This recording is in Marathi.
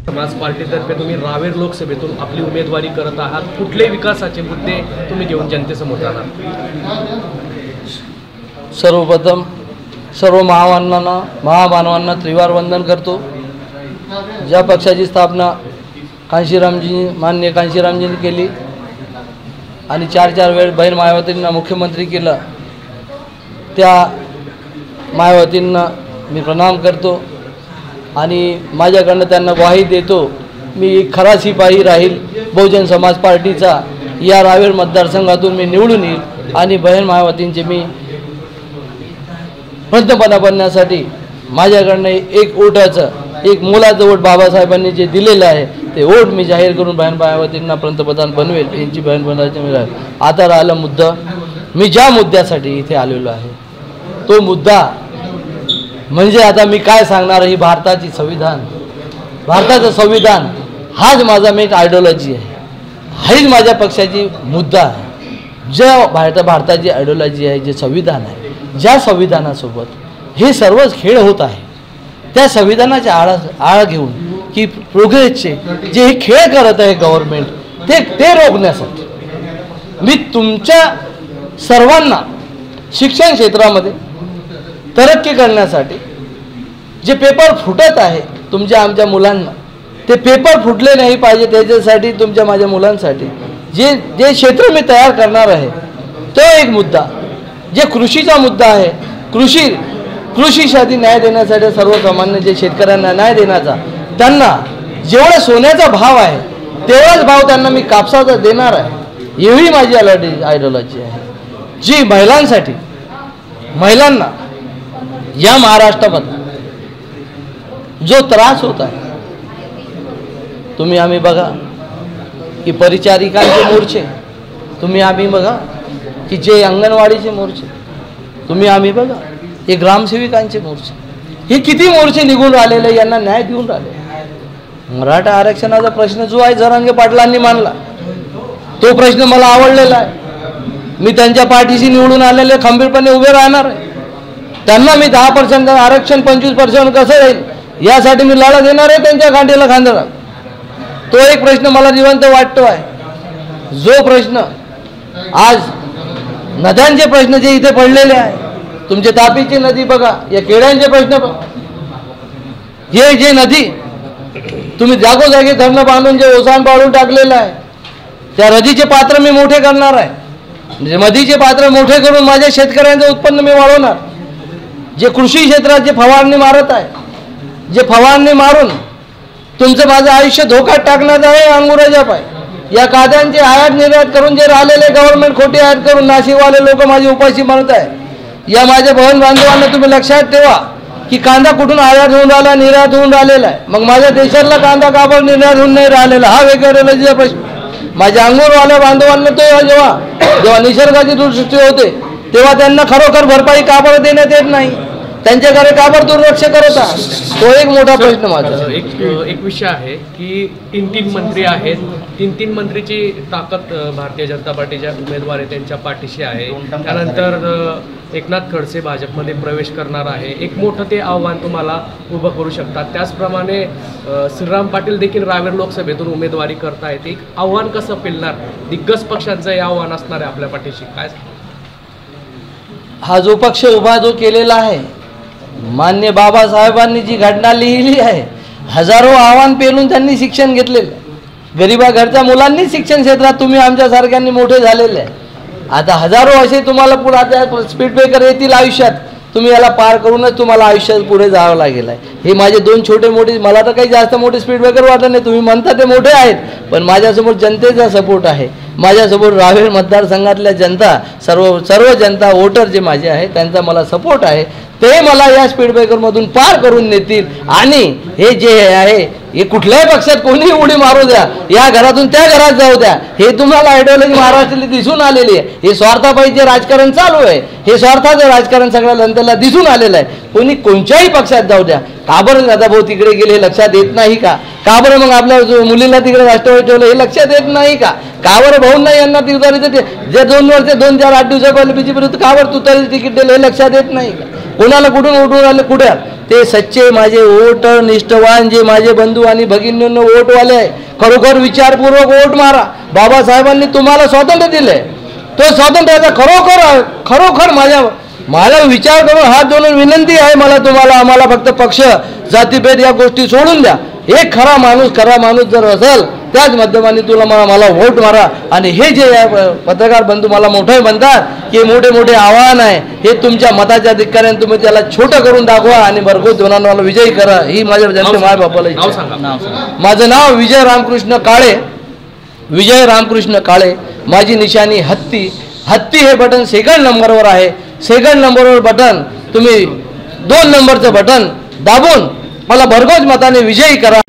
समाज पार्टीतर्फे तुम्ही रावेर लोकसभेतून आपली उमेदवारी करत आहात, कुठले विकासाचे मुद्दे तुम्ही घेऊन जनतेसमोर जाणार? सर्वप्रथम सर्व महामानवांना त्रिवार वंदन करतो। ज्या पक्षाची स्थापना माननीय कांशीरामजींनी केली आणि 4 वेळ बहीण मायावतींना मुख्यमंत्री केलं, त्या मायावतींना मी प्रणाम करतो आणि माझ्याकडनं त्यांना ग्वाही देतो, मी एक खरा शिपाई राहील बहुजन समाज पार्टीचा। या रावेर मतदारसंघातून मी निवडून येईल आणि बहीण मायावतींचे मी पंतप्रधान बनण्यासाठी माझ्याकडनं एक वोटाचं, एक मोलाचं वोट बाबासाहेबांनी जे दिलेलं आहे ते वोट मी जाहीर करून बहीण मायावतींना पंतप्रधान बनवेल, यांची बहीण बनायची मी राहील। आता राहिला मुद्दा, मी ज्या मुद्द्यासाठी इथे आलेलो आहे तो मुद्दा म्हणजे आता मी काय सांगणार, ही भारताची संविधान, भारताचं संविधान हाच माझा मेन आयडिओलॉजी आहे, हाच माझ्या पक्षाची मुद्दा आहे। ज्या भारताची आयडिओलॉजी आहे, जे संविधान आहे, ज्या संविधानासोबत हे सर्वच खेळ होत आहे, त्या संविधानाच्या आळा घेऊन की प्रोग्रेसचे जे हे खेळ करत आहे गव्हर्नमेंट ते रोखण्यासाठी मी तुमच्या सर्वांना शिक्षण क्षेत्रामध्ये तरक्की करण्यासाठी जे पेपर फुटत आहे तुमच्या आमच्या मुलांना, ते पेपर फुटले नाही पाहिजे त्याच्यासाठी तुमच्या माझ्या मुलांसाठी जे क्षेत्र मी तयार करणार आहे तो एक मुद्दा, जे कृषीचा मुद्दा आहे, कृषीसाठी न्याय देण्यासाठी सर्वसामान्य जे शेतकऱ्यांना न्याय देण्याचा, त्यांना जेवढा सोन्याचा भाव आहे तेवढाच भाव त्यांना मी कापसाचा देणार आहे, एवढी माझी आयडिओलॉजी आहे। जी महिलांना या महाराष्ट्रामध्ये जो त्रास होत आहे, आम्ही बघा की परिचारिकांचे मोर्चे, आम्ही बघा की जे अंगणवाडीचे मोर्चे, आम्ही बघा हे ग्रामसेविकांचे मोर्चे, हे किती मोर्चे निघून राहिलेले, यांना न्याय देऊन राहिले। मराठा आरक्षणाचा प्रश्न जो आहे जरांगे पाटलांनी मांडला, तो प्रश्न मला आवडलेला आहे, मी त्यांच्या पाठीशी निवडून आलेले खंबीरपणे उभे राहणार आहे। त्यांना मी 10% आरक्षण 25% कसं राहील यासाठी मी लढा देणार आहे, त्यांच्या खांद्याला खांदा। तो एक प्रश्न मला जिवंत वाटतो आहे। जो प्रश्न आज नद्यांचे प्रश्न जे इथे पडलेले आहे, तुमचे तापीची नदी बघा, या केड्यांचे प्रश्न बघा, हे जे नदी तुम्ही जागोजागी धरणं बांधून जे ओसाण पाडून टाकलेलं आहे, त्या नदीचे पात्र मी मोठे करणार आहे, नदीचे पात्र मोठे करून माझ्या शेतकऱ्यांचं उत्पन्न मी वाढवणार। जे कृषी क्षेत्रात जे फवारणी मारत आहे, जे फवारणी मारून तुमचं माझं आयुष्य धोक्यात टाकण्यात आहे, अंगुराच्या पाय या कांद्यांचे आयात निर्यात करून जे राहिलेले गव्हर्नमेंट खोटे आयात करून नाशिकवाले लोक माझी उपाशी मारत आहे। या माझ्या बहन बांधवांना तुम्ही लक्षात ठेवा की कांदा कुठून आयात होऊन राहिला, निर्यात होऊन राहिलेला आहे, मग माझ्या देशातला कांदा का बरं निर्यात होऊन नाही राहिलेला, हा वेगळा प्रश्न माझ्या अंगूरवाल्या बांधवांना तो जेव्हा निसर्गाची दुरुस्ती होते तेव्हा त्यांना खरोखर भरपाई का बरं देण्यात येत नाही, त्यांच्या घरी का बरं दुर्लक्ष करत आहे, तो एक मोठा प्रश्न माझा। एक विषय आहे की 3 मंत्री आहेत, 3 मंत्रीची ताकद भारतीय जनता पार्टीच्या उमेदवार आहे त्यांच्या पाठीशी आहे। त्यानंतर एकनाथ खडसे भाजपमध्ये प्रवेश करणार आहे, एक मोठं ते आव्हान तुम्हाला उभं करू शकतात। त्याचप्रमाणे श्रीराम पाटील देखील रावेर लोकसभेतून उमेदवारी करतायत, एक आव्हान कसं पेलणार, दिग्गज पक्षांचं हे आव्हान असणार आहे आपल्या पाठीशी काय? हा जो पक्ष उभा जो केलेला आहे, मान्य बाबासाहेबांनी जी घटना लिहिली आहे, हजारो आव्हान पेलून त्यांनी शिक्षण घेतलेलं, गरीबा घरच्या मुलांनी शिक्षण क्षेत्रात तुम्ही आमच्यासारख्यांनी मोठे झालेले आहे। आता हजारो असे तुम्हाला पुढे आता स्पीड ब्रेकर येतील आयुष्यात, तुम्ही याला पार करूनच तुम्हाला आयुष्यात पुढे जावं लागेल आहे। हे माझे 2 छोटे मोठे, मला तर काही जास्त मोठे स्पीड ब्रेकर वाटत नाही, तुम्ही म्हणता ते मोठे आहेत, पण माझ्यासमोर जनतेचा सपोर्ट आहे, माझ्यासमोर रावेर मतदारसंघातल्या जनता, सर्व जनता वोटर जे माझे आहे त्यांचा मला सपोर्ट आहे, ते मला या स्पीड ब्रेकरमधून पार करून नेतील। आणि हे जे आहे हे कुठल्याही पक्षात कोणीही उडी मारू द्या, या घरातून त्या घरात जाऊ द्या, हे तुम्हाला आयडिओलॉजी महाराष्ट्राला दिसून आलेली आहे। हे स्वार्थापायी जे राजकारण चालू आहे, हे स्वार्थाचं राजकारण सगळ्या जनतेला दिसून आलेलं आहे। कोणी कोणत्याही पक्षात जाऊ द्या, का बरं दादाभाऊ तिकडे गेले लक्षात येत नाही का बरं मग आपल्या मुलीला तिकडे राष्ट्रवादी ठेवलं हे लक्षात येत नाही का बरं भाऊंना यांना तिकडे जे 2 वर्ष 2-4-8 दिवसापहिले बीजेपी विरुद्ध का बरं तुतारी तिकीट दिलं हे लक्षात येत नाही का? कोणाला कुठून उठून आले कुठे ते सच्चे माझे वोट निष्ठवान जे माझे बंधू आणि भगिनींनो वोटवाले आहे, खरोखर विचारपूर्वक वोट मारा. बाबासाहेबांनी तुम्हाला स्वातंत्र्य दिले, तो स्वातंत्र्याचा खरोखर माझा विचार करून हात जोडून विनंती आहे मला तुम्हाला, आम्हाला फक्त पक्ष जातीभेद या गोष्टी सोडून द्या. एक खरा माणूस जर असेल त्याच माध्यमाने मला वोट मारा. आणि हे जे पत्रकार बंधू मला मोठे म्हणतात की मोठे आव्हान आहे, हे तुमच्या मताच्या अधिकाऱ्याने तुम्ही त्याला छोटं करून दाखवा आणि भरघोस जोराने विजयी करा. ही माझ्या जनते माय बापाला इच्छा. माझं नाव विजय रामकृष्ण काळे. माझी निशाणी हत्ती हे बटन सेकंड नंबरवर आहे. सेकंड नंबरवर बटन तुम्ही 2 नंबरचं बटन दाबून मला भरघोस मताने विजयी करा.